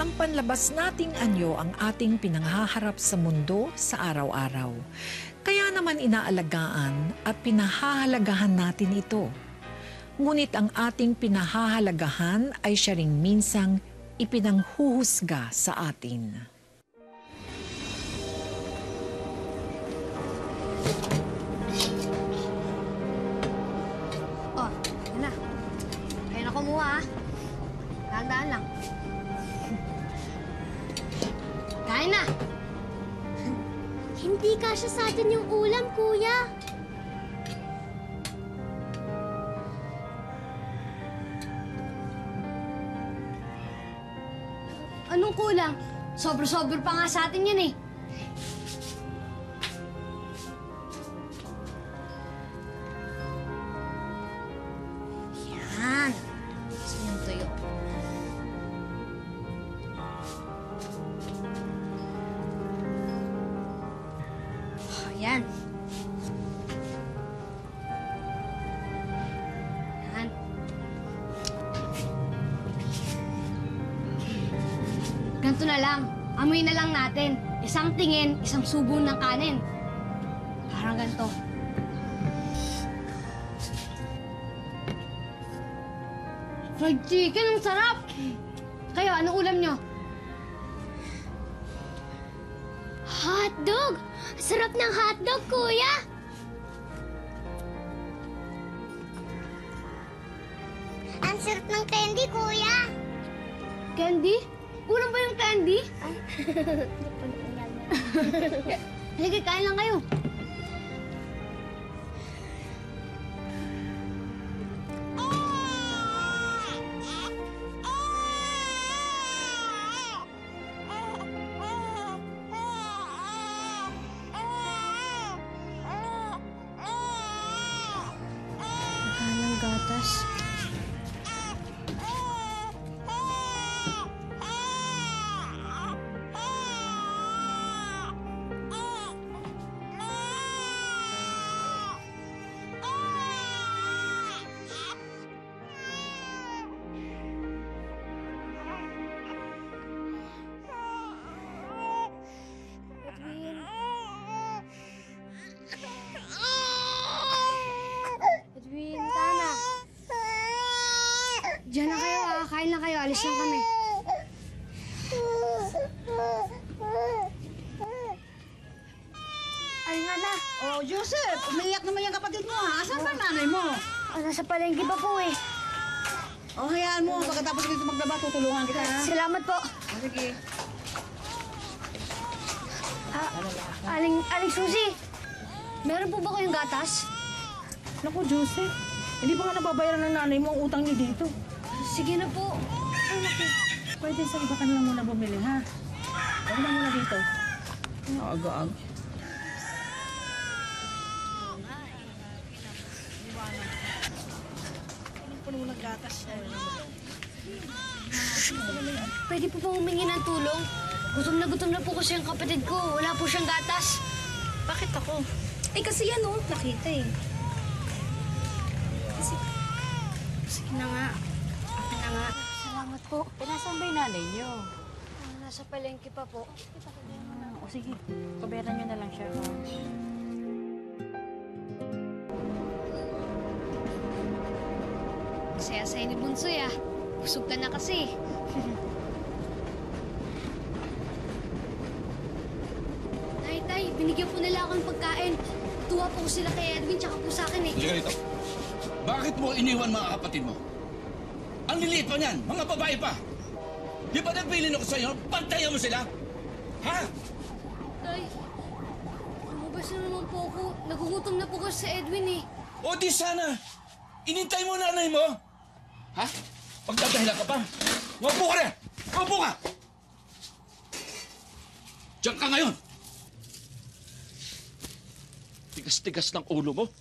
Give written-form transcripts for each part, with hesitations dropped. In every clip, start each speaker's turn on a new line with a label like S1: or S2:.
S1: Isang panlabas nating anyo ang ating pinanghaharap sa mundo sa araw-araw. Kaya naman inaalagaan at pinahahalagahan natin ito. Ngunit ang ating pinahahalagahan ay siya ring minsang ipinanghuhusga sa atin.
S2: Oh, yan na. Kaya na kumuha, ha? Dahan-dahan lang. Kain na!
S3: Hindi kasya sa atin yung ulam, kuya.
S2: Anong kulang? Sobra-sobra pa nga sa atin yan, eh. Yan. Gusto niyong tuyo. Yan. Yan. Ganito na lang. Amoy na lang natin. Isang tingin, isang subo ng kanin. Parang ganito. Fried chicken, ang sarap! Kayo, anong ulam nyo?
S3: Hotdog! Sarap ng hotdog, kuya! Ang sarap ng candy, kuya!
S2: Candy? Ulam ba yung candy? Halika, kain lang kayo. Ng gatas. Edwin, Tana. Diyan na kayo, ha? Kain lang kayo. Alis lang kami.
S4: Ay nga na. Oh, Joseph, umiyak naman yung kapatid mo, ha? Asan ba nanay mo?
S3: Nasa palengke pa po eh.
S4: Oh, hayaan mo. Pagkatapos dito maglaba, tutulungan kita, ha?
S3: Salamat po.
S4: Oh, sige.
S3: Aling Susi, meron po ba kayong gatas?
S4: Naku, Joseph. Hindi pa nga nababayaran ng nanay mo ang utang niyo dito.
S3: Sige na po.
S4: Pwede sa iba ka na lang muna bumili, ha? Huwag na muna dito. Aga-aga.
S3: Pwede po bang humingi ng tulong? Gutom na po kasi ang kapatid ko. Wala po siyang gatas.
S5: Bakit ako? Eh kasi yan oh, nakita eh. Kasi... Sige na nga. Akin na nga.
S3: Salamat po.
S4: Nasaan ba yung nanay niyo?
S3: Nasa palengke pa po.
S4: O sige, pabayaran niyo na lang siya, ha?
S2: Saya-saya ni Bunsoy, ah. Busog ka na kasi. Tay, binigyan po nila ako ng pagkain. Tuwa po ko sila kay Edwin tsaka po sa akin, eh.
S6: Halika rito. Bakit mo iniwan mga kapatid mo? Ang liliit pa niyan, mga babae pa. Di ba nagbilin ako sa'yo? Pantayan mo sila? Ha?
S2: Tay, lumabas na naman po ako. Nagugutom na po kasi sa Edwin, eh.
S6: O di sana, inintay mo nanay mo? Ha? Pagdadahilan ka pa? Wapo ka na! Wapo ka! Diyan ka ngayon! Tigas-tigas ng ulo mo.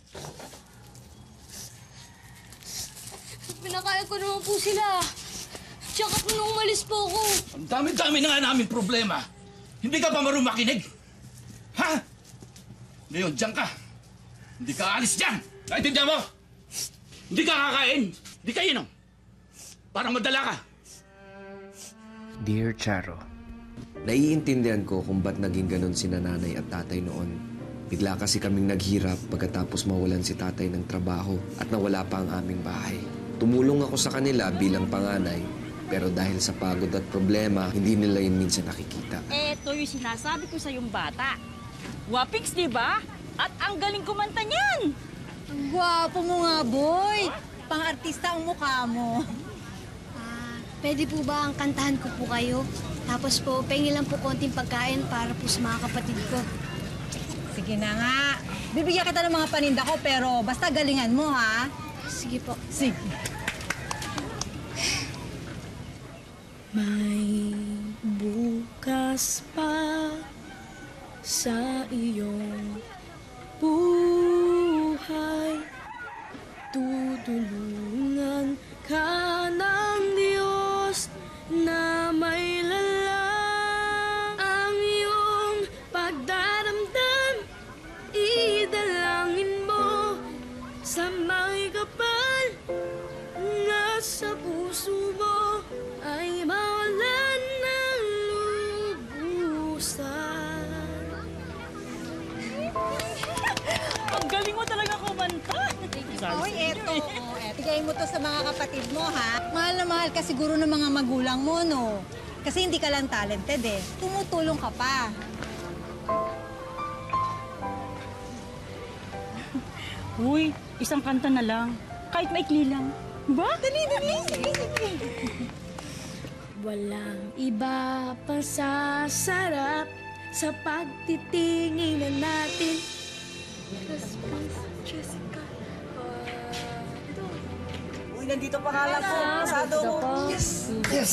S2: Pinakain ko naman po sila. Tsaka po nung umalis po ako.
S6: Ang dami-dami na nga namin problema. Hindi ka pa marunong makinig? Ha? Ngayon, diyan ka. Hindi ka aalis dyan. Naintindihan mo? Hindi ka kakain. Hindi ka inom. Para madala ka.
S7: Dear Charo,
S8: Naiintindihan ko kung ba't naging ganun si nanay at tatay noon. Bigla kasi kaming naghirap pagkatapos mawalan si tatay ng trabaho at nawala pa ang aming bahay. Tumulong ako sa kanila bilang panganay, pero dahil sa pagod at problema, hindi nila yun minsan nakikita.
S9: Eto yung sinasabi ko sa yung bata. Wapings, di ba? At ang galing kumanta niyan.
S4: Gwapo mo nga, boy. Pang-artista ang mukha mo.
S3: Pwede po ba ang kantahan ko po kayo? Tapos po, pengi lang po konting pagkain para po sa mga kapatid ko.
S4: Sige na nga. Bibigyan kita ng mga paninda ko, pero basta galingan mo, ha?
S3: Sige po.
S4: Sige.
S5: May bukas pa sa iyong buhay. Tutulungan ka ng Diyos na may lalang ang iyong pagdaramdam. Idalangin mo sa may kapal na sa puso mo ay mawalan ng lubusan.
S9: Ang galing mo talaga kumanta.
S4: Hoy, eto. Bigay mo to sa mga kapatid mo, ha? Mahal na mahal ka siguro ng mga magulang mo, no? Kasi hindi ka lang talented, eh. Tumutulong ka pa.
S9: Uy, isang kanta na lang. Kahit maikli lang. Ba?
S4: Dali, dali. Sige, sige.
S5: Walang iba pang sasarap sa pagtitinginan natin. Jessica.
S4: Uy, nandito pa kala po. Pasado ko.
S8: Yes! Yes!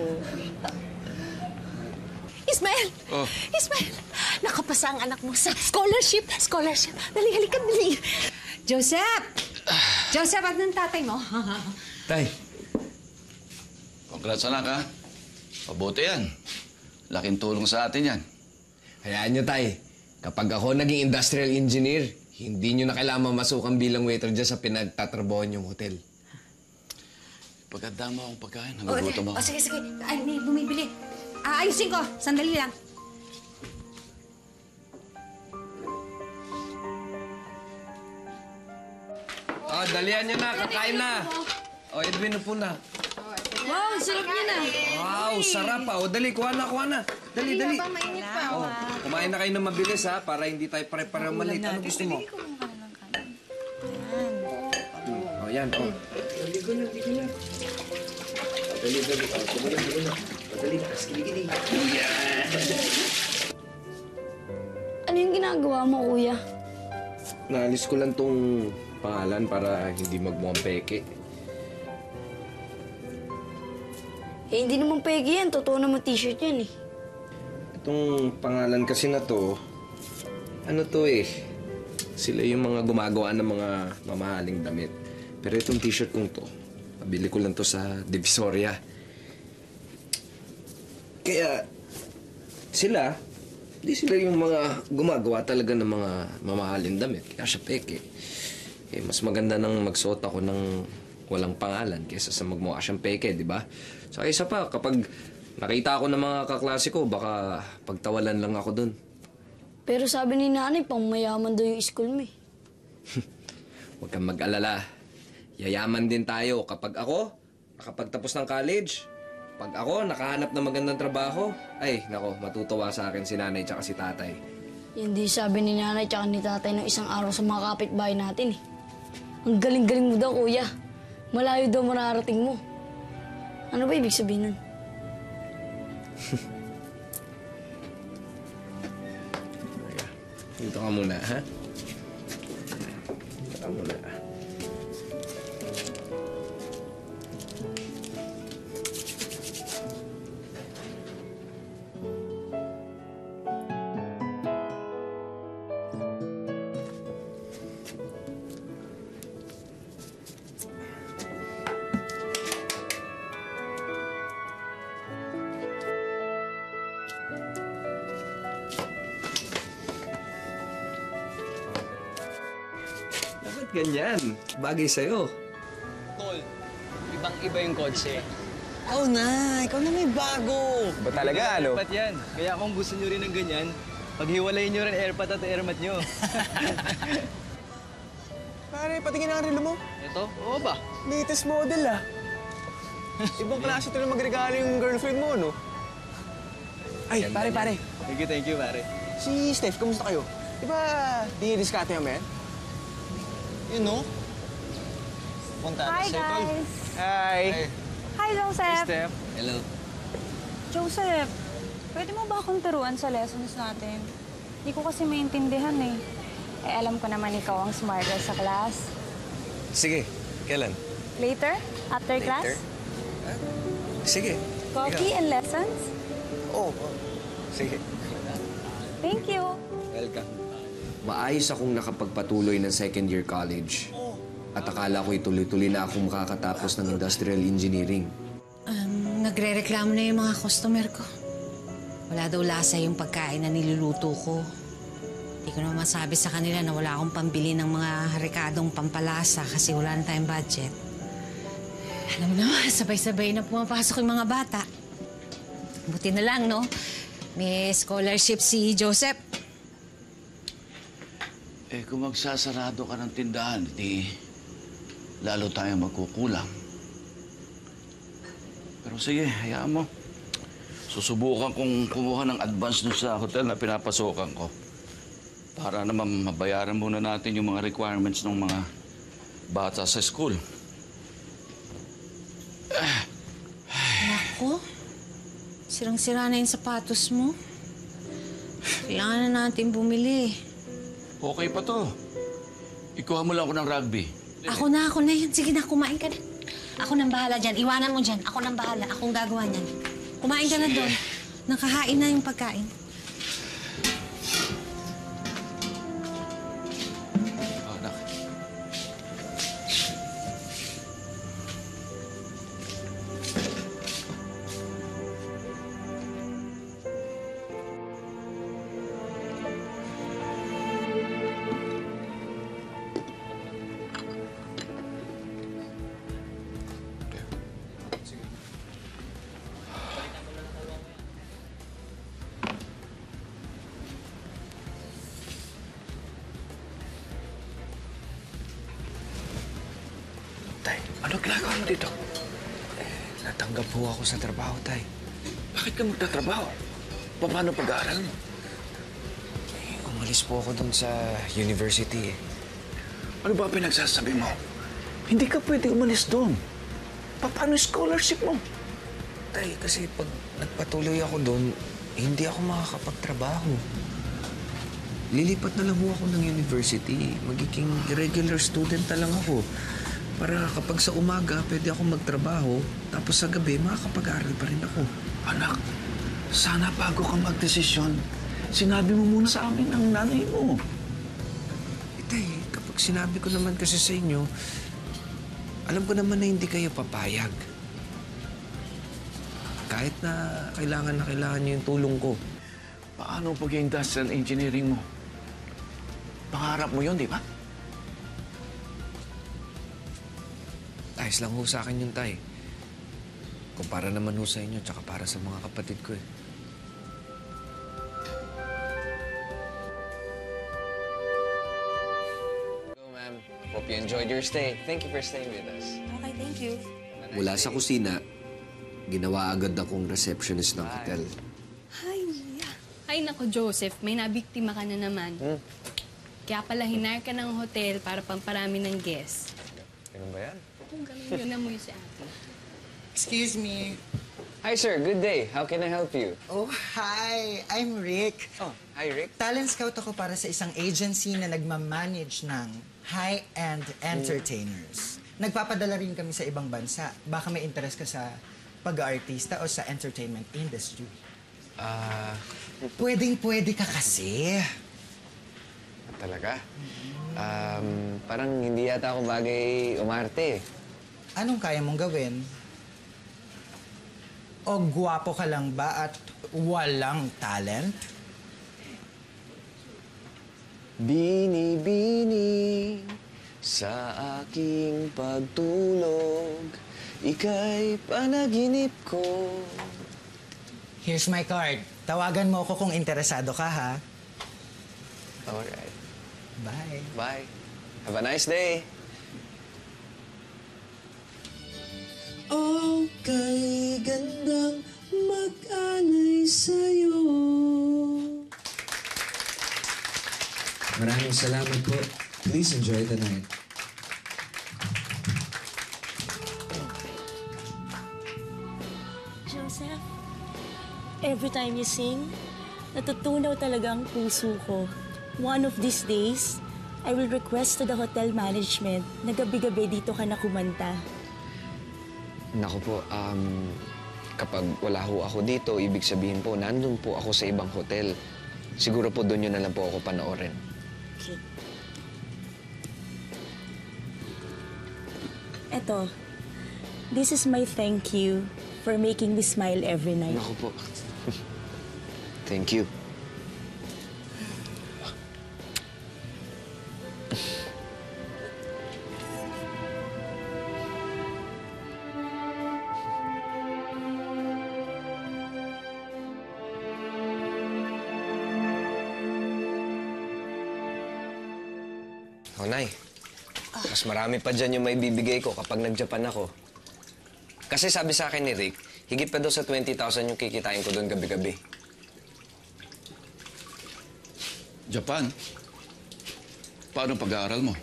S10: Ismael!
S6: Oh.
S10: Ismael! Nakapasa ang anak mo sa scholarship! Scholarship! Dali, halika, dali!
S4: Joseph! Joseph, at ng tatay mo?
S6: Tay, congrats anak ha. Mabuti yan. Laking tulong sa atin yan.
S8: Hayaan nyo, tay. Kapag ako naging industrial engineer, hindi nyo na kailangan mamasukan bilang waiter dyan sa pinagtatrabaho yung hotel.
S6: Pagkanda mo akong pagkain, nagugutom ako.
S4: Sige, sige. Ay, may bumibili. Ayusin ko. Sandali lang.
S8: Oh, dalihan nyo na. Kakain na. Oh, Edwin, upo na.
S5: Wow, sarap niya na.
S8: Wow, sarap ah. O, dali, kuha na, kuha na. Dali, dali.
S4: Mainit pa.
S8: Oh, kumain na kayo ng mabilis ha, para hindi tayo pare-pareho malit. Ano gusto mo? Oh, yan, oh. Ligo na, ligo na. Dali, dali. Oh, sumulan, sumulan. Dali, skili-gili.
S2: Ano yung ginagawa mo, kuya?
S8: Naalis ko lang tong pangalan para hindi magmukhang peke.
S2: Eh, hindi naman pegi yan. Totoo naman t-shirt yan eh.
S8: Itong pangalan kasi na to, ano to eh, sila yung mga gumagawa ng mga mamahaling damit. Pero itong t-shirt kong to, nabili ko lang to sa Divisoria. Kaya, di sila yung mga gumagawa talaga ng mga mamahaling damit. Kaya siya peke. Eh, mas maganda nang magsuot ako ng walang pangalan kaysa sa magmukha siyang peke, di ba? So, isa pa, kapag nakita ako ng mga kaklase ko, baka pagtawalan lang ako dun.
S2: Pero sabi ni nanay, pang mayaman daw yung school mo eh.
S8: Huwag kang mag-alala. Yayaman din tayo kapag ako nakapagtapos ng college. Pag ako nakahanap ng magandang trabaho, ay, nako, matutuwa sa akin si nanay tsaka si tatay.
S2: Hindi sabi ni nanay tsaka ni tatay ng isang araw sa mga kapitbahay natin eh. Ang galing-galing mo daw, kuya. Malayo daw mararating mo. Ano ba ibig sabihin nun?
S8: Dito ka muna, ha? Dito ka muna. Ganyan. Bagay sa'yo.
S11: Tol, ibang-iba yung kotse.
S7: Ikaw na may bago.
S11: Ba talaga, ano?
S7: Airpat yan. Kaya kung gusto nyo rin ng ganyan, paghiwalayin nyo rin airpat at airmat nyo.
S11: Pare, patingin ang relo mo.
S7: Ito? Oo ba?
S11: Latest model, ah. Ibang klase ito na magregalo yung girlfriend mo, no? Ay, pare.
S7: Thank you, pare.
S11: Si Steph, kamusta kayo? Di ba, dinidiskarte naman yan?
S7: Yun, no? Punta
S5: Hi,
S7: na sa tol.
S5: guys.
S11: Hi.
S5: Hi, Joseph.
S7: Steph.
S6: Hello.
S5: Joseph, pwede mo ba akong turuan sa lessons natin? Hindi ko kasi maintindihan eh. Eh, alam ko naman ikaw ang smarter sa class.
S11: Sige, kailan?
S5: Later? After class?
S11: Sige.
S5: Coffee and lessons?
S11: Oo. Sige.
S5: Thank you.
S11: Welcome.
S8: Maayos akong nakapagpatuloy ng second year college. At akala ko ituloy-tuloy na akong makakatapos ng industrial engineering.
S10: Nagre-reklamo na yung mga customer ko. Wala daw lasa yung pagkain na niluluto ko. Hindi ko naman masabi sa kanila na wala akong pambili ng mga rekadong pampalasa kasi wala na tayong budget. Alam mo naman, sabay-sabay na pumapasok yung mga bata. Buti na lang, no? May scholarship si Joseph.
S6: Eh, kung magsasarado ka ng tindahan, di lalo tayong magkukulang. Pero sige, hayaan mo. Susubukan kong kumuha ng advance dun sa hotel na pinapasokan ko. Para naman mabayaran muna natin yung mga requirements ng mga bata sa school.
S10: Nako, sirang-sira na yung sapatos mo. Kailangan na natin bumili.
S6: Okay pa to. Ikuha mo lang ako ng rugby.
S10: Ako na yan. Sige na, kumain ka na. Ako nang bahala dyan. Iwanan mo dyan. Ako nang bahala. Akong gagawa niyan. Kumain ka na doon. Nakahain na yung pagkain.
S6: Oh, anak.
S8: Tay, ano ginagawa mo dito? Natanggap po ako sa trabaho, Tay.
S6: Bakit ka magtatrabaho? Paano pag-aaral mo?
S8: Umalis po ako dun sa university.
S6: Ano ba pinagsasabi mo? Hindi ka pwede umalis doon. Paano yung scholarship mo?
S8: Tay, kasi pag nagpatuloy ako dun, hindi ako makakapagtrabaho. Lilipat na lang ho ako ng university. Magiging regular student na lang ako. Para kapag sa umaga, pwede ako magtrabaho. Tapos sa gabi, makakapag-aral pa rin ako.
S6: Anak, sana bago ka magdesisyon, sinabi mo muna sa amin ang nanay mo.
S8: Tay, kapag sinabi ko naman kasi sa inyo, alam ko naman na hindi kayo papayag. Kahit na kailangan niyo yung tulong ko.
S6: Paano pag-industrial engineering mo? Pangarap mo yun, di ba?
S8: Ayos lang ho sa akin yun, Tay. Kumpara naman ho sa inyo, tsaka para sa mga kapatid ko eh.
S11: Hello, ma'am. Hope you enjoyed your stay. Thank you for staying with us.
S5: Okay, thank you.
S8: Mula sa kusina, ginawa agad akong receptionist ng hotel.
S3: Hi, Mia. Ay, nako, Joseph. May nabiktima ka na naman. Kaya pala hinire ka ng hotel para pamparami ng guests.
S11: Ganun ba yan?
S3: Kung gano'n yun na mo yung si ate.
S12: Excuse me.
S11: Hi, sir. Good day. How can I help you?
S12: Oh, hi. I'm Rick.
S11: Oh, hi, Rick.
S12: Talent scout ako para sa isang agency na nagmamanage ng high-end entertainers. Nagpapadala rin kami sa ibang bansa. Baka may interest ka sa pag-aartista o sa entertainment industry. Pwedeng-pwede ka kasi.
S11: Talaga? Parang hindi yata ako bagay umarte.
S12: Anong kaya mong gawin? O gwapo ka lang ba at walang talent?
S11: Bini-bini sa aking pagtulog, Ika'y panaginip ko.
S12: Here's my card. Tawagan mo ako kung interesado ka, ha?
S11: Alright.
S12: Bye.
S11: Bye. Have a nice day. Okay, gandang mag-alay sa'yo.
S8: Maraming salamat po. Please enjoy the night.
S13: Joseph, every time you sing, natutunaw talaga ang puso ko. One of these days, I will request to the hotel management na gabi-gabi dito ka na kumanta.
S8: Naku po, kapag wala ho ako dito, ibig sabihin po, nandun po ako sa ibang hotel. Siguro po doon yun na lang po ako panoorin.
S13: Okay. Eto, this is my thank you for making me smile every night.
S8: Naku po. Thank you.
S11: Oh, Nay. Mas marami pa dyan yung may bibigay ko kapag nag-Japan ako. Kasi sabi sa akin ni Rick, higit pa daw sa 20,000 yung kikitain ko doon gabi-gabi.
S6: Japan? Paano pag-aaral mo?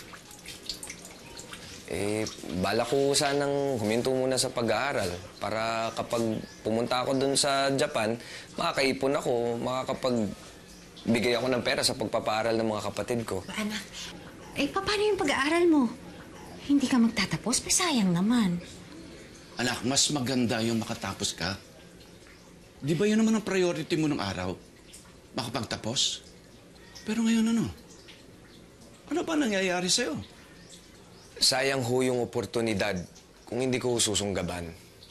S11: Bala ko sanang huminto muna sa pag-aaral para kapag pumunta ako doon sa Japan, makakaipon ako, makakapagbigay ako ng pera sa pagpapaaral ng mga kapatid ko.
S10: Anak, paano yung pag-aaral mo? Hindi ka magtatapos? Sayang naman.
S6: Anak, mas maganda yung makatapos ka. Di ba yun naman ang priority mo ng araw? Makapagtapos? Pero ngayon ano? Ano ba nangyayari sa'yo?
S11: Sayang ho yung oportunidad kung hindi ko susunggaban.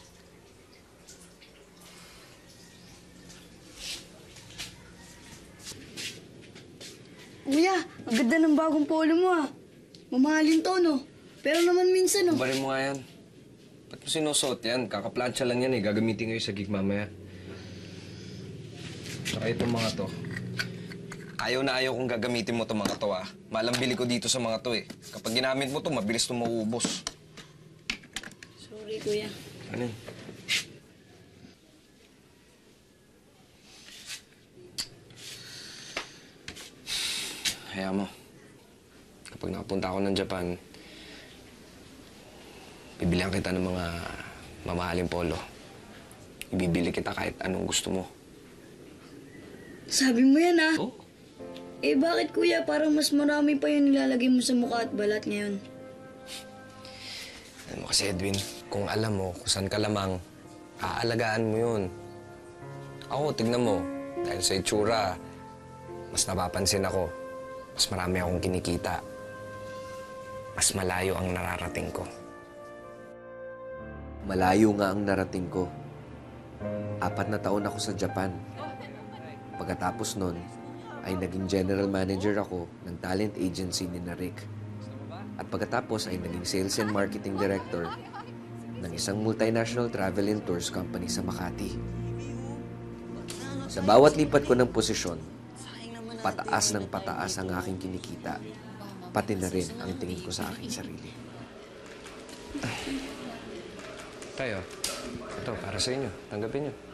S2: Kuya, ang ganda ng bagong polo mo ah. Mamahalin to, no? Pero naman minsan, no?
S11: Barin mo nga yan. Ba't mo sinusuot yan? Kakaplansya lang yan eh. Gagamitin kayo sa gig mamaya. Saka itong mga to. Ayaw na ayaw kong gagamitin mo itong mga to ah. Malambili ko dito sa mga to eh. Kapag ginamit mo to, mabilis itong mauubos.
S2: Sorry, kuya.
S11: Ano yun? Hayaan mo. Kapag nakapunta ako ng Japan, bibilihan kita ng mga mamahaling polo. Ibibili kita kahit anong gusto mo.
S2: Sabi mo yan, ah.
S11: Oh?
S2: Bakit, kuya? Parang mas marami pa yung nilalagay mo sa mukha at balat ngayon.
S11: Alam mo kasi, Edwin, kung alam mo kung saan ka lamang, aalagaan mo yun. Ako, tignan mo. Dahil sa itsura, mas napapansin ako. Mas marami akong kinikita. Mas malayo ang nararating ko.
S8: Malayo nga ang narating ko. 4 na taon ako sa Japan. Pagkatapos nun, ay naging general manager ako ng talent agency ni Rick. At pagkatapos ay naging sales and marketing director ng isang multinational travel and tours company sa Makati. Sa bawat lipat ko ng posisyon, pataas ng pataas ang aking kinikita, pati na rin ang tingin ko sa aking sarili.
S11: Tayo, ito para sa inyo. Tanggapin nyo.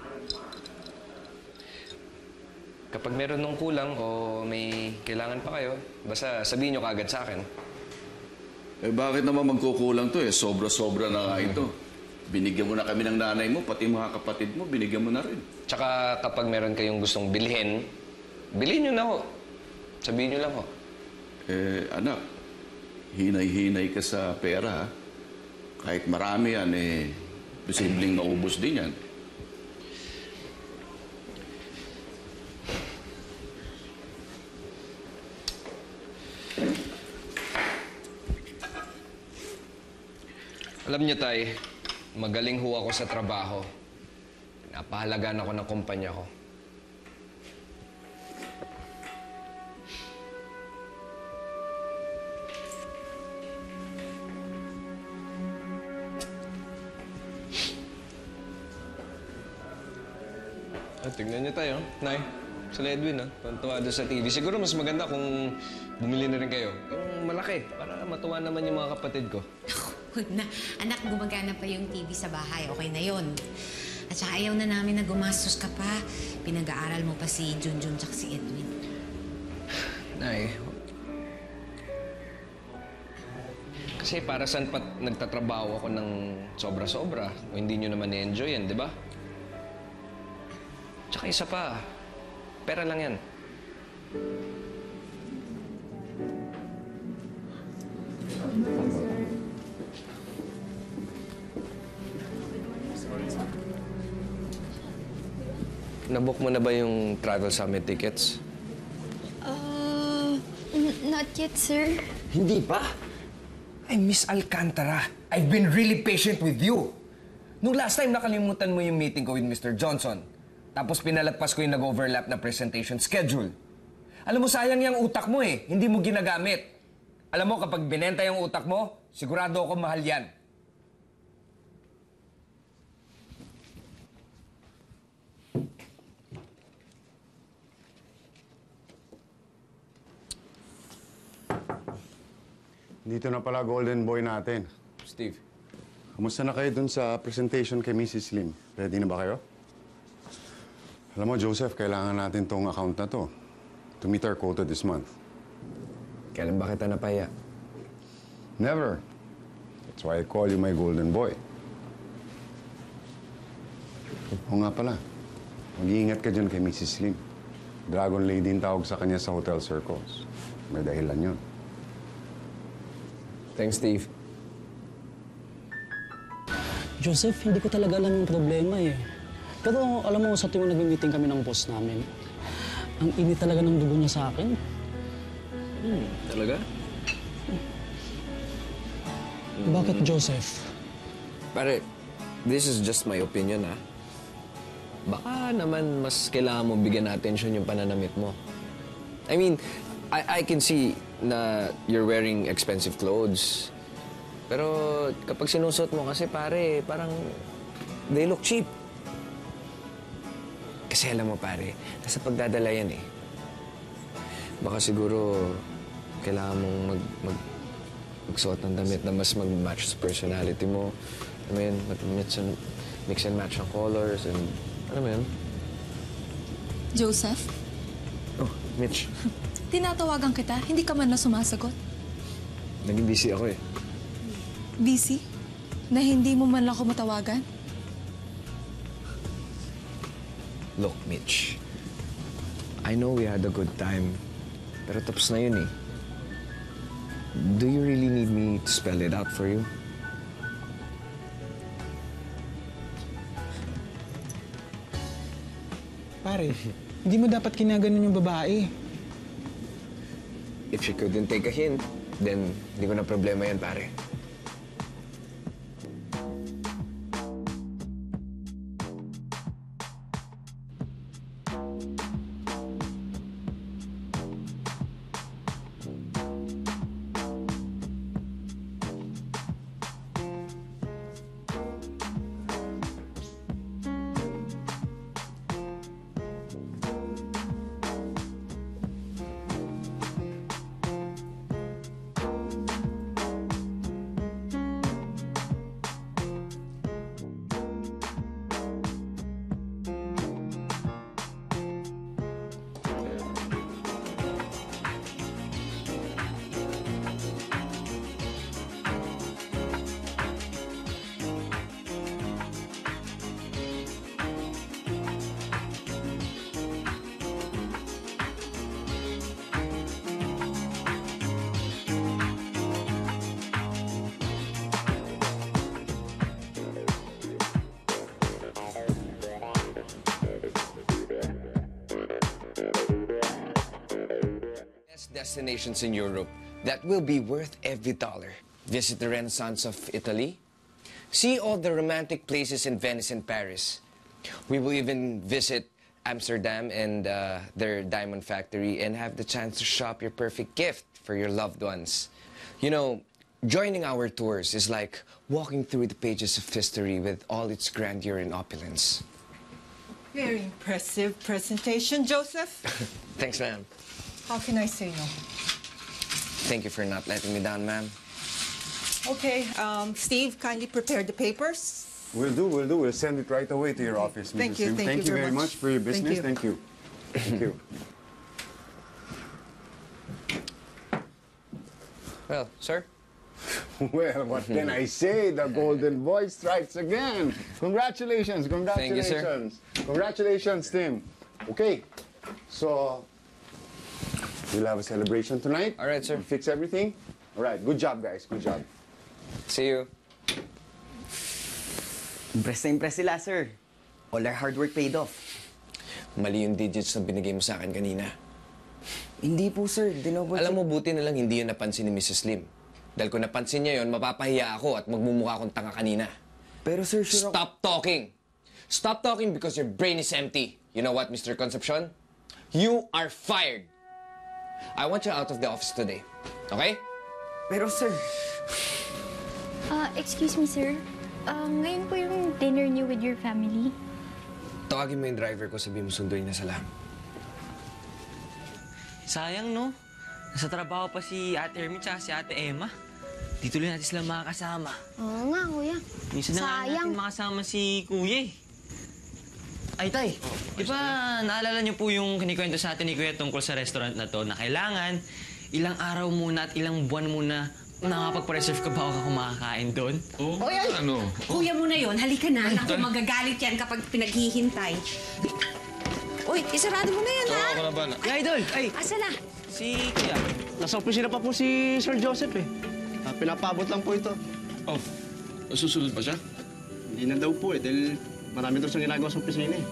S11: Kapag meron nung kulang o may kailangan pa kayo, basta sabihin nyo kaagad sa akin.
S6: Bakit naman magkukulang to eh? Sobra-sobra na nga ito. Binigyan mo na kami ng nanay mo, pati mga kapatid mo, binigyan mo na rin.
S11: Tsaka kapag meron kayong gustong bilhin, bilhin nyo na ho. Sabihin nyo lang ho.
S6: Anak, hinay-hinay ka sa pera ha. Kahit marami yan posibleng maubos din yan.
S11: Alam niyo, Tay, magaling ho ako sa trabaho. Napahalagaan ako ng kumpanya ko. tignan niyo tayo. Nay, sa Edwin, tuwan-tuwa doon sa TV. Siguro mas maganda kung bumili na rin kayo. Yung malaki, para matuwa naman yung mga kapatid ko.
S10: Huwag na. Anak, gumagana pa yung TV sa bahay. Okay na yon. At saka ayaw na namin na gumastos ka pa. Pinag-aaral mo pa si Junjun tsaka si Edwin.
S11: Nay, kasi para saan pa nagtatrabaho ako ng sobra-sobra o hindi nyo naman i-enjoy yan, di ba? Tsaka isa pa, pera lang yan. Nabook mo na ba yung travel summit tickets?
S2: Not yet, sir.
S11: Hindi pa? Ay, Miss Alcantara, I've been really patient with you. Nung last time, nakalimutan mo yung meeting ko with Mr. Johnson. Tapos pinalagpas ko yung nag-overlap na presentation schedule. Alam mo, sayang yung utak mo eh. Hindi mo ginagamit. Alam mo, kapag binenta yung utak mo, sigurado ako mahal yan.
S14: Dito na pala golden boy natin.
S11: Steve.
S14: Kamusta na kayo dun sa presentation kay Mrs. Lim? Ready na ba kayo? Alam mo, Joseph, kailangan natin tong account na to meet our quota this month.
S11: Kailan ba kita napaya?
S14: Never. That's why I call you my golden boy. Oo nga pala. Mag-iingat ka dyan kay Mrs. Lim. Dragon Lady yung tawag sa kanya sa hotel circles. May dahilan yun.
S11: Thanks, Steve.
S15: Joseph, hindi ko talaga alam yung problema eh. Pero alam mo, sa tuwing nag-meeting kami ng boss namin, ang init talaga ng dugo niya sa akin.
S11: Talaga?
S15: Bakit, Joseph?
S11: Pare, this is just my opinion, ha? Baka naman mas kailangan mo bigyan attention yung pananamit mo. I mean, I can see na you're wearing expensive clothes. Pero kapag sinusot mo kasi, pare, parang they look cheap. Kasi alam mo, pare, nasa pagdadala yan eh. Baka siguro kailangan mong magsuot ng damit na mas mag-match sa personality mo. I mean, mix and match ang colors and ano mo yun?
S16: Joseph?
S11: Oh, Mitch.
S16: Tinatawagan kita, hindi ka man na sumasagot.
S11: Naging busy ako eh.
S16: Busy? Na hindi mo man lang ako matawagan?
S11: Look, Mitch. I know we had a good time. Pero tapos na yun eh. Do you really need me to spell it out for you?
S12: Pare, hindi mo dapat kinaganon yung babae.
S11: If she couldn't take a hint, then hindi ko na problema yan, pare. Destinations in Europe that will be worth every dollar. Visit the Renaissance of Italy. See all the romantic places in Venice and Paris. We will even visit Amsterdam and their diamond factory and have the chance to shop your perfect gift for your loved ones. You know, joining our tours is like walking through the pages of history with all its grandeur and opulence.
S17: Very impressive presentation, Joseph.
S11: Thanks, ma'am.
S17: How can I say no?
S11: Thank you for not letting me down, ma'am.
S17: Okay, Steve, kindly prepare the papers.
S14: We'll do. We'll send it right away to your office, Mrs.
S17: Thank you,
S14: Lim.
S17: thank you very much.
S14: for your
S17: Thank
S14: business.
S17: you.
S14: Thank you. Thank you.
S11: Well, sir?
S14: Well, what can I say? The golden boy strikes again. Congratulations,
S11: Thank you, sir.
S14: congratulations. Congratulations, Tim. Okay, so we'll have a celebration tonight.
S11: All right, sir.
S14: We'll fix everything. All right, good job, guys. Good job.
S11: See you.
S7: Impress na impress sila, sir. All our hard work paid off.
S11: Mali yung digits na binigay mo sa akin kanina.
S7: Hindi po, sir.
S11: Alam mo, buti na lang hindi yun napansin ni Mrs. Lim. Dahil kung napansin niya yun, mapapahiya ako at magmumukha akong tanga kanina.
S7: Pero sir, sure
S11: Stop talking! Stop talking because your brain is empty. You know what, Mr. Concepcion? You are fired! I want you out of the office today. Okay?
S7: Pero sir...
S18: Excuse me, sir. Ngayon po yung dinner niyo with your family.
S11: Tawagin mo yung driver ko, sabihin mo sunduin na sa lam.
S19: Sayang, no? Nasa trabaho pa si Ate Ermi tsaka si Ate Emma. Di tuloy natin sila makakasama.
S18: Oo nga, kuya.
S19: Minsan na nga natin makasama si Kuya eh. Ay, Tay, di ba naalala niyo po yung kinikwento sa atin ni Kuya tungkol sa restaurant na to na kailangan ilang araw muna at ilang buwan muna nakapag-preserve ka bago ka kumakain doon?
S10: Oh, ano? Kuya mo na yon, halika na. Naku, magagalit yan kapag pinaghihintay. Uy, isarado mo na yan, ha?
S19: Ako na ba? Idol! Ay!
S10: Asa na?
S19: Si Kuya.
S20: Nasa opisina pa po si Sir Joseph eh. Pinapabot lang po ito.
S6: Oh, susunod pa siya?
S20: Hindi na daw po eh, dahil marami daw siyang ginagawa sa opisina eh.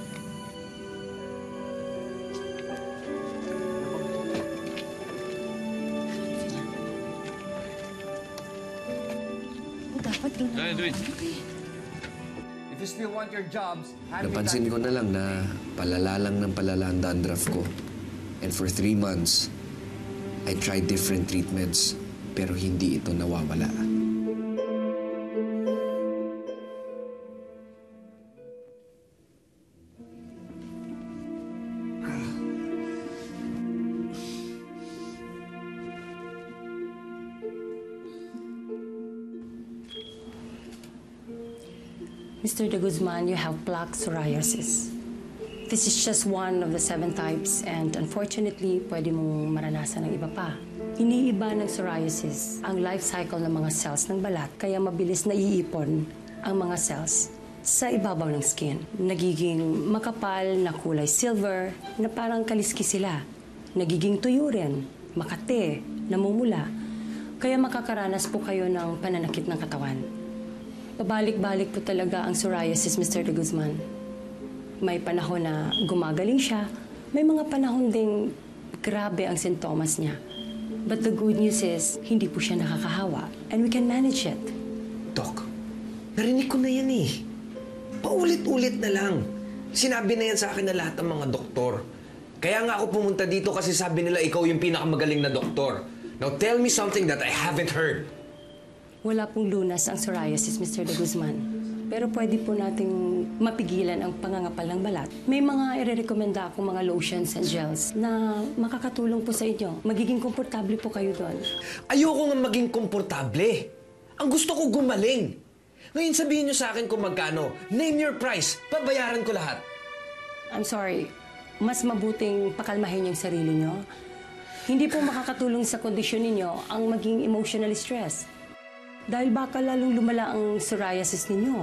S18: Dapat doon na.
S6: Do it.
S7: If you still want your jobs,
S8: Napansin ko na lang na palala lang ng palala ang dandruff ko. And for 3 months, I tried different treatments, pero hindi ito nawawala.
S21: Mr. De Guzman, you have plaque psoriasis. This is just one of the 7 types and unfortunately, pwede mong maranasan ng iba pa. Iniiba ng psoriasis ang life cycle ng mga cells ng balat kaya mabilis na iipon ang mga cells sa ibabaw ng skin. Nagiging makapal na kulay silver na parang kaliski sila. Nagiging tuyo rin, makate, namumula. Kaya makakaranas po kayo ng pananakit ng katawan. Pabalik-balik po talaga ang psoriasis, Mr. De Guzman. May panahon na gumagaling siya, may mga panahon ding grabe ang sintomas niya. But the good news is, hindi po siya nakakahawa and we can manage it.
S11: Doc, narinig ko na yan eh. Paulit-ulit na lang. Sinabi na yan sa akin na lahat ng mga doktor. Kaya nga ako pumunta dito kasi sabi nila ikaw yung pinakamagaling na doktor. Now tell me something that I haven't heard.
S21: Wala pong lunas ang psoriasis, Mr. De Guzman. Pero pwede po nating mapigilan ang pangangapal ng balat. May mga irerekomenda akong mga lotions and gels na makakatulong po sa inyo. Magiging komportable po kayo doon.
S11: Ayoko nga maging komportable. Ang gusto ko gumaling. Ngayon sabihin niyo sa akin kung magkano. Name your price. Babayaran ko lahat.
S21: I'm sorry. Mas mabuting pakalmahin yung sarili niyo. Hindi po makakatulong sa kondisyon ninyo ang maging emotionally stressed. Dahil baka lalong lumala ang psoriasis ninyo.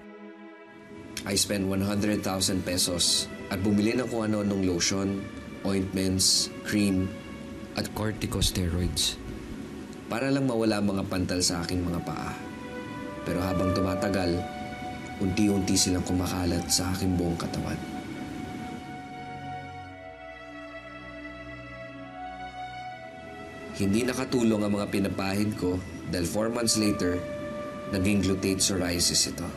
S8: I spent 100,000 pesos at bumili ng kung ano-anong lotion, ointments, cream, at corticosteroids. Para lang mawala mga pantal sa aking mga paa. Pero habang tumatagal, unti-unti silang kumakalat sa aking buong katawan. Hindi nakatulong ang mga pinapahid ko dahil 4 months later, naging glutate psoriasis ito.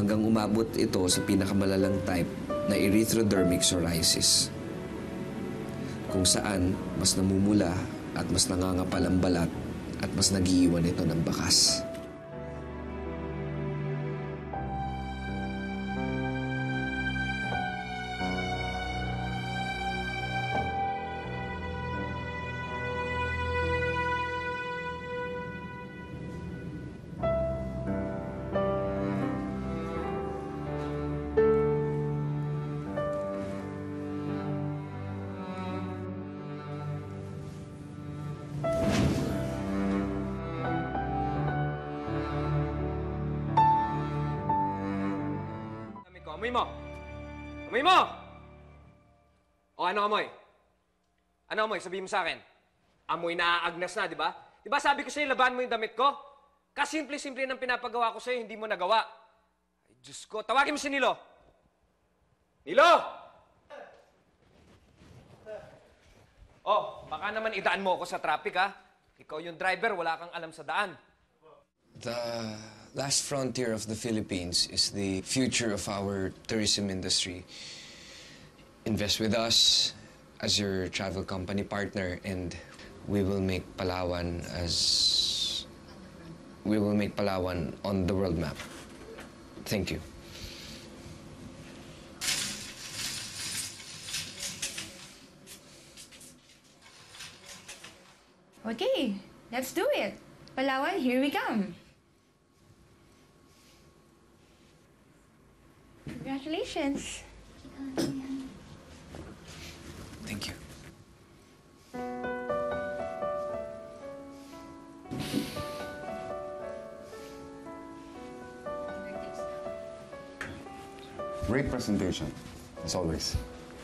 S8: hanggang umabot ito sa pinakamalalang type na erythrodermic psoriasis, kung saan mas namumula at mas nangangapal ang balat at mas nagiiwan ito ng bakas.
S1: Amoy mo! Amoy mo! O ano amoy? Ano amoy? Sabihin mo sa akin. Amoy naaagnas na, di ba? Di ba sabi ko sa'yo, laban mo yung damit ko? Kasimple-simple ng pinapagawa ko sa'yo, hindi mo nagawa. Ay, Diyos ko. Tawagin mo si Nilo. Nilo! Oh, baka naman idaan mo ako sa traffic, ha? Ikaw yung driver, wala kang alam sa daan.
S11: The last frontier of the Philippines is the future of our tourism industry. Invest with us as your travel company partner and we will make Palawan on the world map. Thank you.
S18: Okay, let's do it. Palawan, here we come. Congratulations.
S11: Thank you.
S14: Great presentation, as always.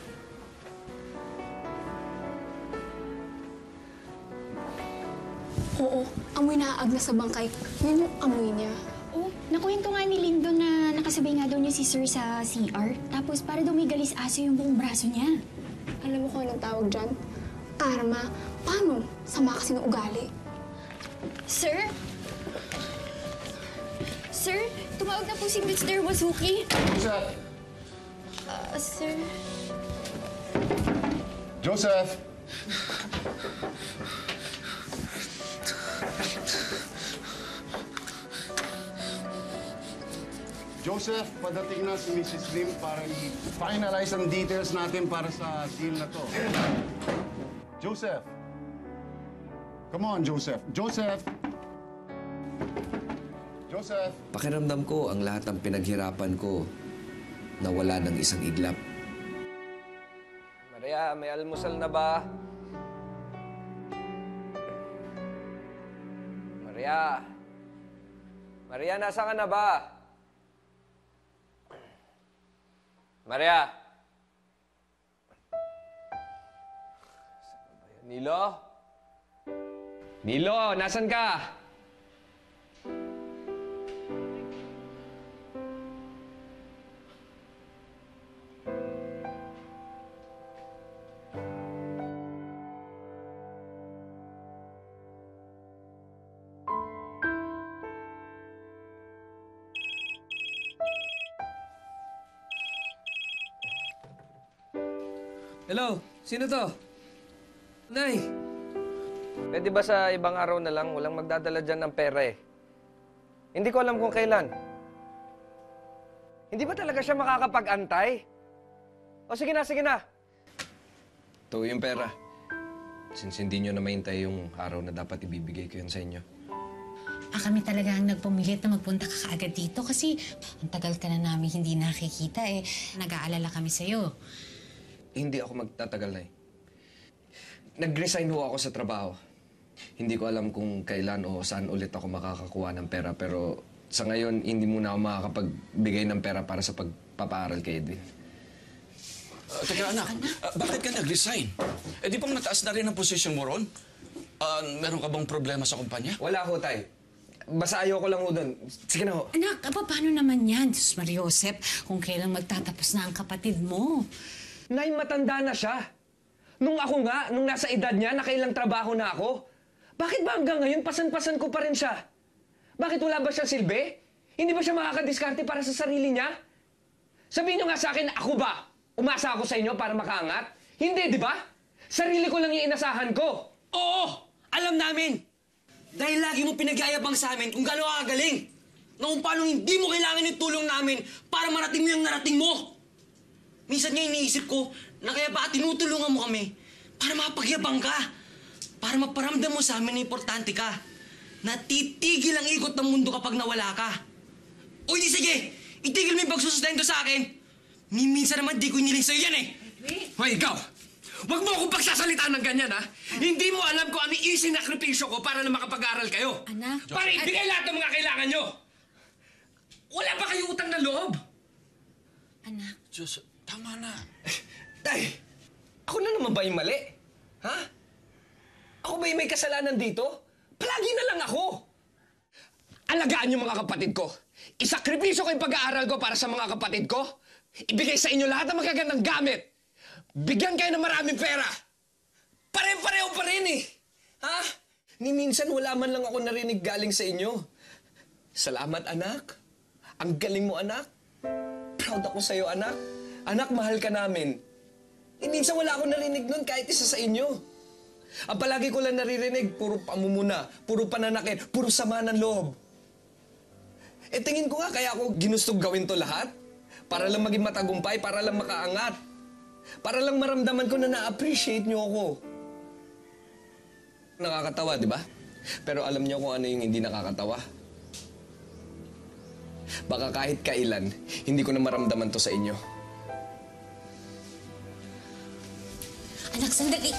S22: Oo, amoy naaagnas sa bangkay. Yun yung amoy niya.
S23: Oh, nakuwento nga ni Lindo na nakasabay nga daw niya si Sir sa CR. Tapos para daw may galis aso yung buong braso niya.
S22: Alam mo kung anong tawag dyan? Karma. Paano? Sama kasi ng ugali.
S23: Sir? Sir, tumawag na po si Mr. Wazuki.
S14: Joseph!
S23: Sir?
S14: Joseph! Joseph, padating na si Mrs. Lim para i-finalize ang details natin para sa deal na to. Joseph! Come on, Joseph. Joseph! Joseph!
S8: Pakiramdam ko ang lahat ng pinaghirapan ko nawala ng isang iglap.
S1: Maria, may almusal na ba? Maria! Maria, nasa ka na ba? Maria! Nilo? Nilo, nasan ka?
S11: Hello? Sino to? Nay!
S1: Pwede ba sa ibang araw na lang, walang magdadala dyan ng pera eh? Hindi ko alam kung kailan. Hindi ba talaga siya makakapag-antay? O sige na, sige na.
S11: Ito yung pera. Since hindi nyo na mahintay yung araw na dapat ibibigay ko yun sa inyo.
S10: Kami talaga ang nagpumilit na magpunta ka kaagad dito kasi ang tagal ka na namin hindi nakikita eh. Nag-aalala kami sa'yo.
S11: Hindi ako magtatagal na eh. Nag-resign ho ako sa trabaho. Hindi ko alam kung kailan o saan ulit ako makakakuha ng pera pero sa ngayon hindi muna ako makakapagbigay ng pera para sa pagpapaaral kay Edwin.
S6: Teka anak, bakit ka nag-resign? Eh di bang nataas na rin ang posisyon mo ron? Meron ka bang problema sa kumpanya?
S11: Wala ho, tay. Basta ayoko lang ho doon. Sige na ho.
S10: Anak, paano naman yan? Diyos Mariosep, kung kailan magtatapos na ang kapatid mo.
S1: Nay, matanda na siya. Nung ako nga, nung nasa edad niya, nakailang trabaho na ako. Bakit ba hanggang ngayon, pasan-pasan ko pa rin siya? Bakit wala ba siya silbi? Hindi ba siya makakadiskarte para sa sarili niya? Sabihin niyo nga sa akin, ako ba? Umasa ako sa inyo para makaangat? Hindi, di ba? Sarili ko lang yung inasahan ko.
S4: Oo! Alam namin! Dahil lagi mo pinagyayabang sa amin kung gaano ka kagaling. Na kung paano hindi mo kailangan yung tulong namin para marating mo yung narating mo. Minsan nga iniisip ko na kaya baka tinutulungan mo kami para mapagyabang ka. Para maparamdam mo sa amin na importante ka. Na titigil ang ikot ng mundo kapag nawala ka. O di sige! Itigil mo yung pagsusustento sa akin. Minsan naman di ko iniling sa'yo yan eh.
S1: Hoy, ikaw! Huwag mo akong pagsasalitaan ng ganyan, ha? Hindi mo alam kung ano isinakripisyo ko para na makapag-aral kayo.
S10: Anak.
S1: Para ibigay lahat ng mga kailangan nyo. Wala ba kayong utang na loob?
S10: Anak.
S6: Diyos, tama na.
S1: Tay, ako na naman ba yung mali? Ha? Ako ba yung may kasalanan dito? Palagi na lang ako. Alagaan yung mga kapatid ko. Isakripisyo ko yung pag-aaral ko para sa mga kapatid ko. Ibigay sa inyo lahat ng magagandang gamit. Bigyan kayo ng maraming pera. Pare-pareho pa rin eh. Ha? Ni minsan wala man lang ako narinig galing sa inyo. Salamat, anak. Ang galing mo, anak. Proud ako sa'yo, anak. Anak, mahal ka namin. Ni minsan wala ako narinig nun kahit isa sa inyo. Ang palagi ko lang naririnig, puro pamumuna, puro pananakit, puro sama ng loob. Eh tingin ko nga kaya ako ginustong gawin to lahat. Para lang maging matagumpay, para lang makaangat. Para lang maramdaman ko na na-appreciate niyo ako. Nakakatawa, di ba? Pero alam niyo kung ano yung hindi nakakatawa. Baka kahit kailan, hindi ko na maramdaman to sa inyo.
S10: Anak, sandali!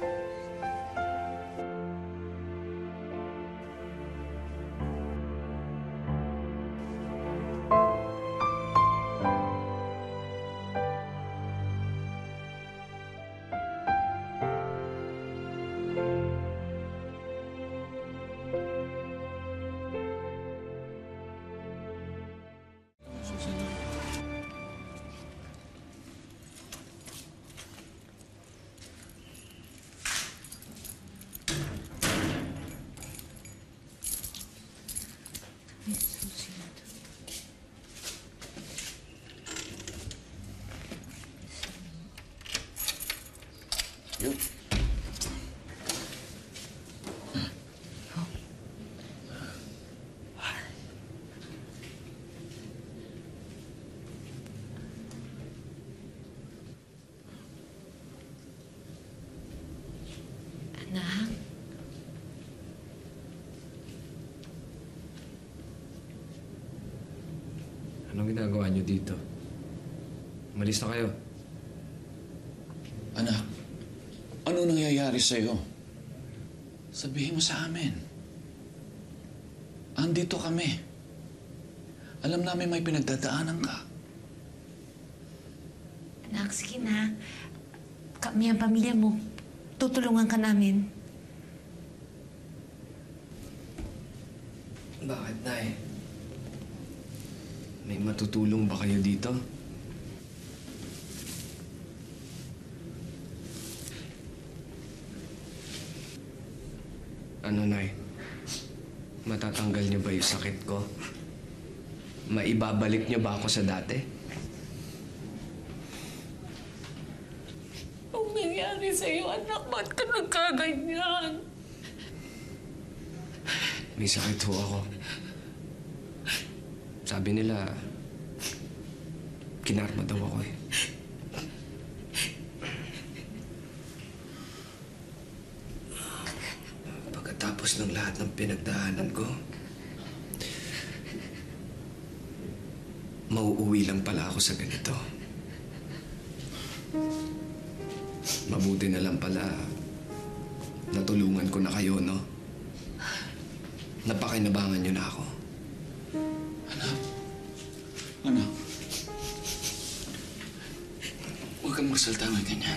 S6: Yun.
S10: Anak.
S8: Anong ginagawa niyo dito? Umalis na kayo.
S6: Anak, ano nangyayari sa'yo? Sabihin mo sa amin. Andito kami. Alam namin may pinagdadaanan ka.
S10: Anak, sige na. Kami ang pamilya mo. Tutulungan ka namin.
S8: Bakit, Nay? May matutulong ba kayo dito? Ano, Nay? Matatanggal niyo ba yung sakit ko? Maibabalik niyo ba ako sa dati?
S10: Anong nangyari sa'yo, anak? Ba't ka nagkaganyan?
S8: May sakit ho ako. Sabi nila, kinarma daw ako eh. Pagkatapos ng lahat ng pinagdaanan ko, mauuwi lang pala ako sa ganito. Mabuti na lang pala natulungan ko na kayo, no? Napakinabangan niyo na ako.
S6: Anak, huwag kang magsalita ng ganyan.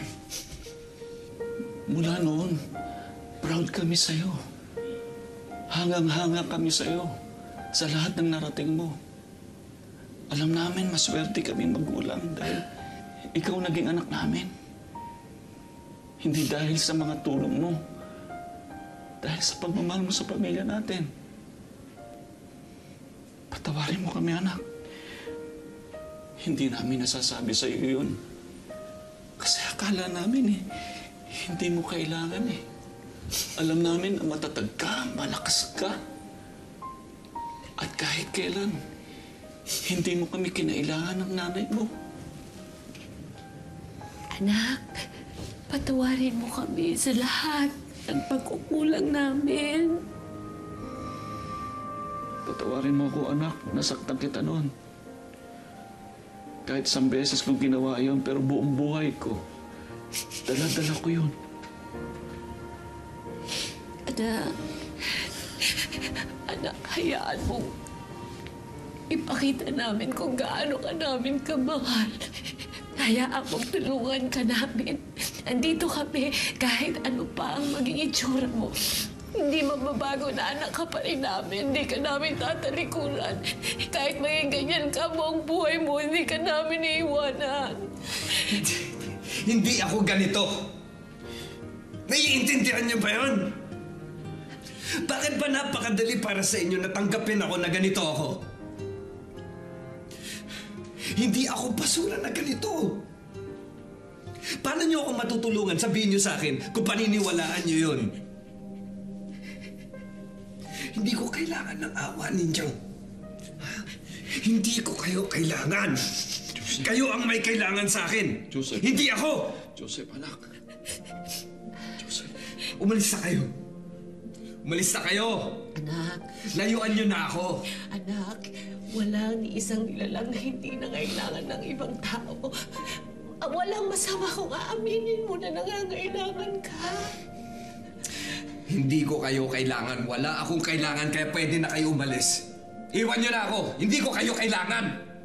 S6: Mula noon, proud kami sa'yo. Hangang-hanga kami sa'yo sa lahat ng narating mo. Alam namin, maswerte kami magulang dahil ikaw naging anak namin. Hindi dahil sa mga tulong mo, dahil sa pagmamahal mo sa pamilya natin. Patawarin mo kami, anak. Hindi namin nasasabi sa iyo yun. Kasi akala namin hindi mo kailangan Alam namin na matatag ka, malakas ka. At kahit kailan, hindi mo kami kinailangan ng nanay mo.
S3: Anak, patawarin mo kami sa lahat ng pagkukulang namin.
S6: Patawarin mo ako, anak. Nasaktan kita noon. Kahit isang beses kong ginawa yun, pero buong buhay ko, dala-dala ko yun.
S3: Anak, hayaan mo. Ipakita namin kung gaano ka namin kamahal. Hayaan mong tulungan ka namin. Andito kami kahit ano pa ang maging itsura mo. Hindi mababago na anak ka pa rin namin. Hindi ka namin tatalikuran. Kahit maging ganyan ka buong buhay mo, hindi ka namin iiwanan.
S5: Hindi ako ganito. Naiintindihan niyo ba yun? Bakit ba napakadali para sa inyo na tanggapin ako na ganito ako? Hindi ako basura na ganito. Paano niyo ako matutulungan? Sabihin niyo sa akin kung paniniwalaan niyo yun. Hindi ko kailangan ng awa ninyo. Hindi ko kayo kailangan. Joseph. Kayo ang may kailangan sa akin.
S6: Joseph.
S5: Hindi ako.
S6: Joseph, anak. Joseph.
S5: Umalis na kayo. Umalis na kayo.
S3: Anak.
S5: Layuan niyo na ako.
S3: Anak, walang isang nilalang na hindi nangailangan ng ibang tao. Walang masama kung aaminin mo na nangangailangan ka.
S5: Hindi ko kayo kailangan. Wala akong kailangan kaya pwede na kayo umalis. Iwan niyo na ako. Hindi ko kayo kailangan.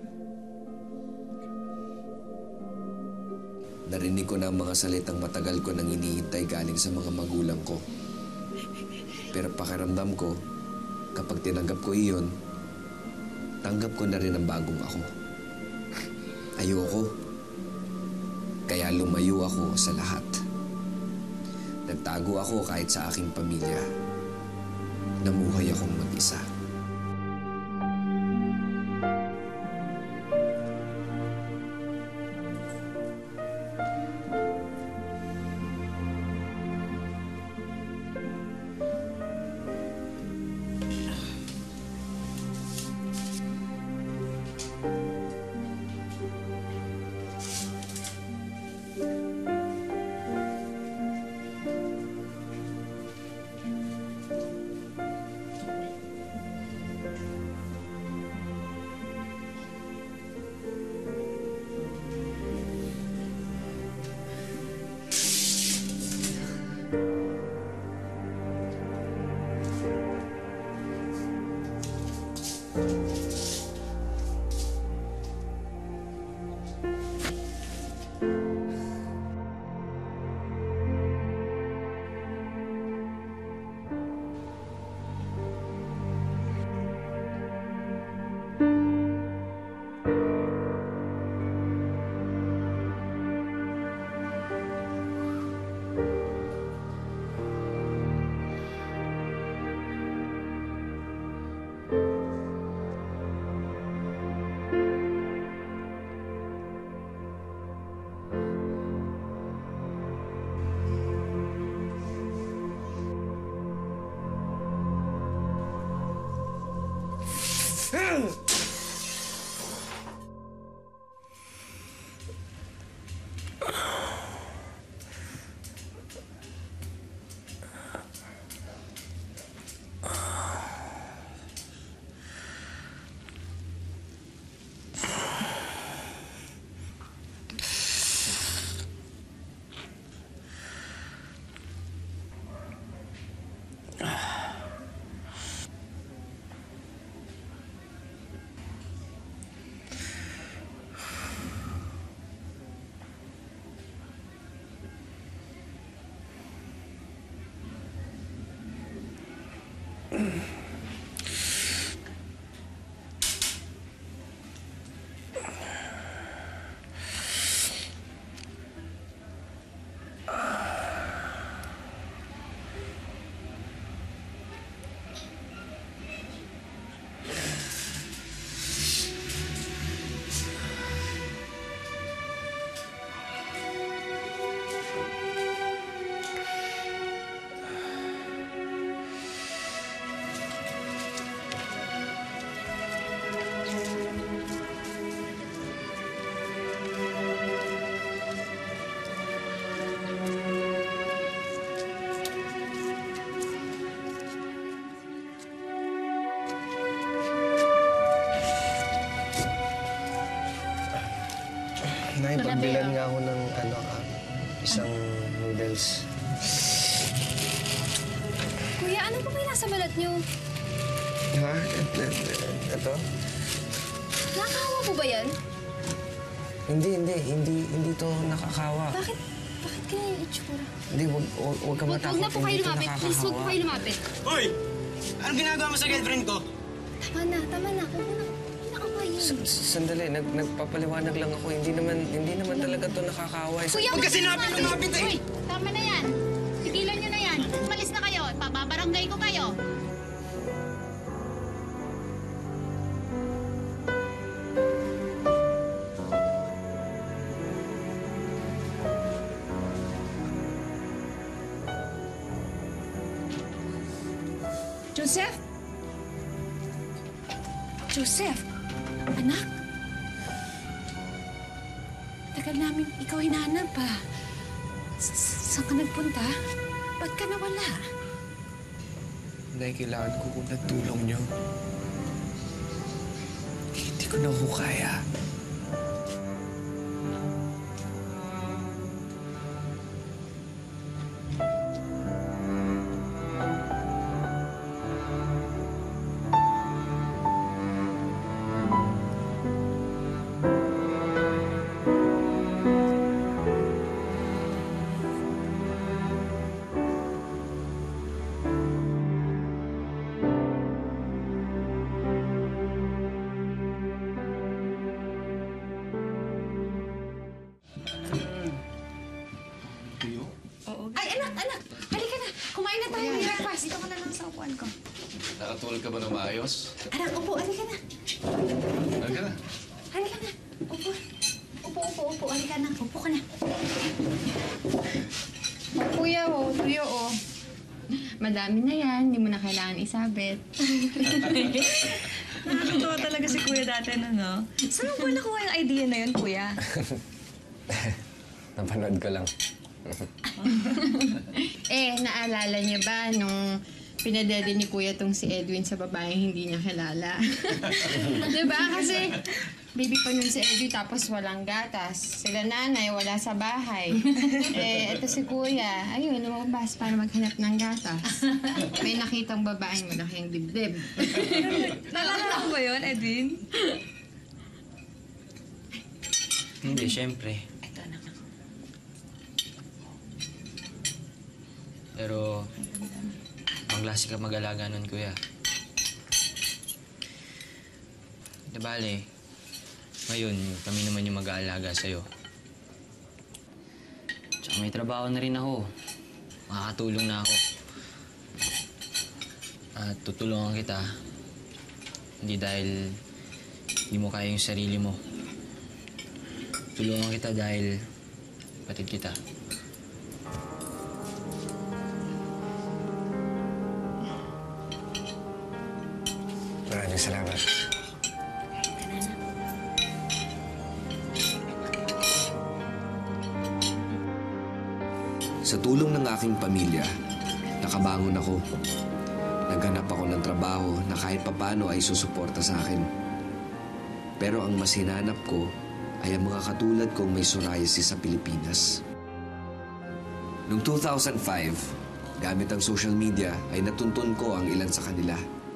S8: Narinig ko na ang mga salitang matagal ko nang hinihintay galing sa mga magulang ko. Pero pakiramdam ko, kapag tinanggap ko iyon, tanggap ko na rin ang bagong ako. Ayoko. Kaya lumayo ako sa lahat. Nagtago ako kahit sa aking pamilya. Namuhay akong mag-isa.
S2: ano po ba yung nasa balat niyo?
S11: Ha? Ito?
S2: Nakakahawa po ba yan?
S11: Hindi to nakakawa.
S2: Bakit kaya yung itsura?
S11: Hindi, huwag ka matakot.
S2: Huwag na po kayo lumapit. Please, huwag po kayo lumapit.
S4: Hoy! Anong ginagawa mo sa girlfriend ko?
S2: Tama na. Huwag mo na kinakawayin.
S11: Sandali, nagpapaliwanag lang ako. Hindi naman talaga to nakakawa.
S2: Kuya,
S4: Huwag kasi lumapit eh!
S9: Uy, tama na yan. Tigilan nyo na yan. Malis na kayo. Pababarangay ko kayo.
S3: Joseph? Joseph? Anak? Tagal namin ikaw hinahanap pa. Saan ka nagpunta? Ba't ka nawala?
S8: Nay, kailangan ko kung nagtulong niyo. Hindi ko na ho kaya.
S3: Ay, anak! Halika na! Kumain na tayo ng breakfast. Dito ka na lang sa upuan ko.
S6: Nakatulog ka ba na maayos?
S3: Anak, upo. Halika na.
S6: Halika na.
S3: Halika na. Upo. Upo. Halika na. Upo ka na.
S13: Kuya, tuyo, Madami na yan. Hindi mo na kailangan isabit.
S16: Nakakatawa talaga si Kuya dati no? Saan mo ba nakuha yung idea na yun, Kuya?
S11: Napanood ko lang.
S13: Naalala niyo ba nung pinadede ni Kuya tong si Edwin sa babaeng hindi niya kilala? Diba? Kasi baby pa nun si Edwin tapos walang gatas. Sila nanay wala sa bahay. Ito si Kuya, ayun, lumabas para maghanap ng gatas. May nakitang babaeng malaking dibdib.
S16: Naalala mo ba yun, Edwin?
S19: Hindi, syempre. Pero, manglasi ka mag-alaga nun, Kuya. Di bale, ngayon, kami naman yung mag-aalaga sa'yo. Tsaka may trabaho na rin ako. Makakatulong na ako. At tutulungan kita. Hindi dahil hindi mo kaya yung sarili mo. Tulungan kita dahil patid kita.
S11: Maraming salamat.
S8: Sa tulong ng aking pamilya, nakabangon ako. Naghanap ako ng trabaho na kahit papano ay susuporta sa akin. Pero ang mas hinanap ko ay ang mga katulad kong may psoriasis sa Pilipinas. Noong 2005, gamit ang social media ay natuntun ko ang ilan sa kanila.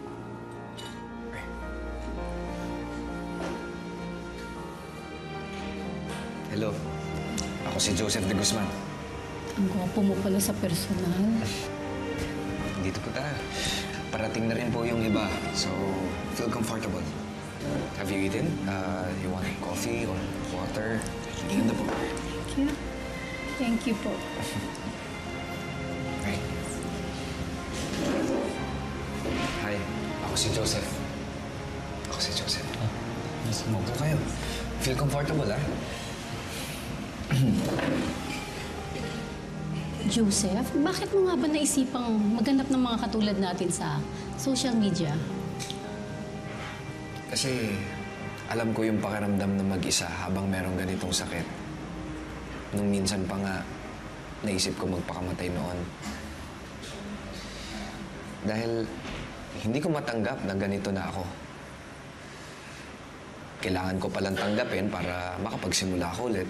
S11: Hello. Ako si Joseph de Guzman.
S21: Ang gwapo mo pala sa personal.
S11: Dito po tara. Parating na rin po yung iba. So, feel comfortable. Have you eaten? You want coffee or water? Ganda po.
S21: Thank you. Thank you po.
S11: Hi. Hi. Ako si Joseph. Maupo kayo. Feel comfortable, ah?
S21: Joseph, bakit mo nga ba naisipang maghanap ng mga katulad natin sa social media?
S11: Kasi alam ko yung pakiramdam na mag-isa habang merong ganitong sakit. Nung minsan pa nga, naisip ko magpakamatay noon. Dahil hindi ko matanggap na ganito na ako. Kailangan ko palang tanggapin para makapagsimula ako ulit.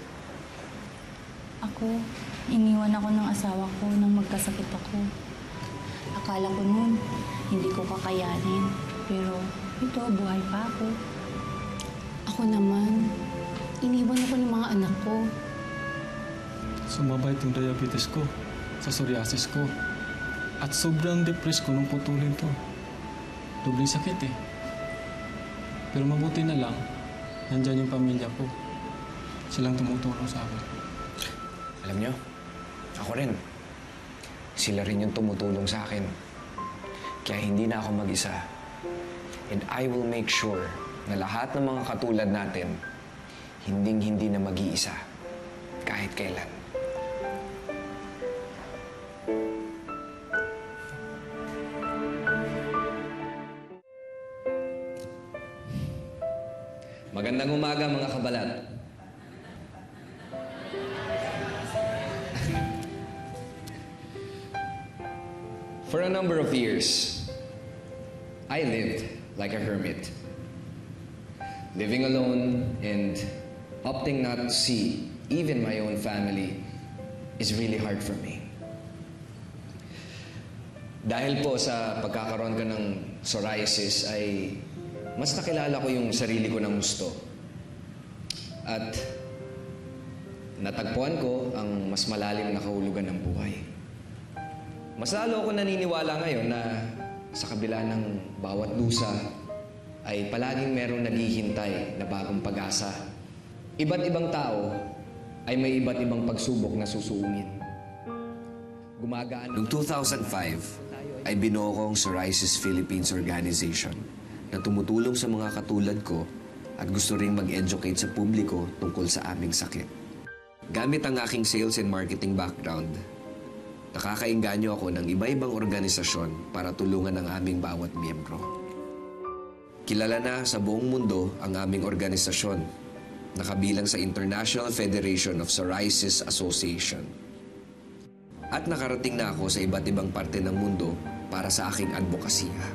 S21: Ako, iniwan ako ng asawa ko nang magkasakit ako. Ako Akala ko noon, hindi ko kakayanin. Pero ito, buhay pa ako.
S2: Ako naman, iniwan ako ng mga anak ko.
S12: Sumabay itong diabetes ko sa psoriasis ko. At sobrang depressed ko nung putulin to. Dobling sakit eh. Pero mabuti na lang, nandyan yung pamilya ko. Silang tumutulong sa akin.
S11: Alam nyo, ako rin. Sila rin yung tumutulong sa akin. Kaya hindi na ako mag-isa. And I will make sure na lahat ng mga katulad natin, hinding-hindi na mag-iisa. Kahit kailan. Magandang umaga mga kabalat. For a number of years, I lived like a hermit. Living alone and opting not to see even my own family is really hard for me. Dahil po sa pagkakaroon ka ng psoriasis ay mas nakilala ko yung sarili ko ng gusto. At natagpuan ko ang mas malalim na kahulugan ng buhay. Mas lalo ako naniniwala ngayon na sa kabila ng bawat dusa ay palaging merong naghihintay na bagong pag-asa. Iba't ibang tao ay may iba't ibang pagsubok na susuungin. Gumagaan.
S8: Noong 2005, ay binuo ko ang Psoriasis Philippines Organization na tumutulong sa mga katulad ko at gusto ring mag-educate sa publiko tungkol sa aming sakit. Gamit ang aking sales and marketing background, nakakainganyo ako ng iba-ibang organisasyon para tulungan ang aming bawat miyembro. Kilala na sa buong mundo ang aming organisasyon, nakabilang sa International Federation of Psoriasis Association. At nakarating na ako sa iba't ibang parte ng mundo para sa aking advokasya.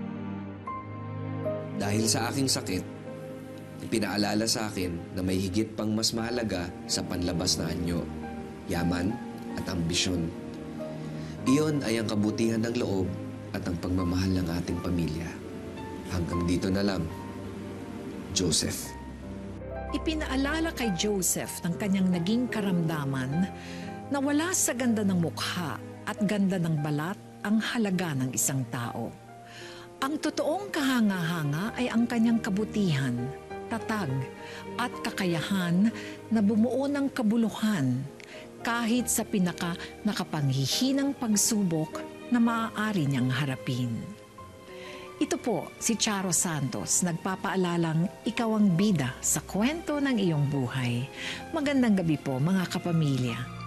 S8: Dahil sa aking sakit, ipinaalala sa akin na may higit pang mas mahalaga sa panlabas na anyo, yaman at ambisyon. Iyon ay ang kabutihan ng loob at ang pagmamahal ng ating pamilya. Hanggang dito na lang, Joseph.
S15: Ipinaalala kay Joseph ng kanyang naging karamdaman na wala sa ganda ng mukha at ganda ng balat ang halaga ng isang tao. Ang totoong kahanga-hanga ay ang kanyang kabutihan, tatag at kakayahan na bumuo ng kabuluhan kahit sa pinaka-nakapanghihinang pagsubok na maaari niyang harapin. Ito po si Charo Santos, nagpapaalalang ikaw ang bida sa kwento ng iyong buhay. Magandang gabi po mga kapamilya.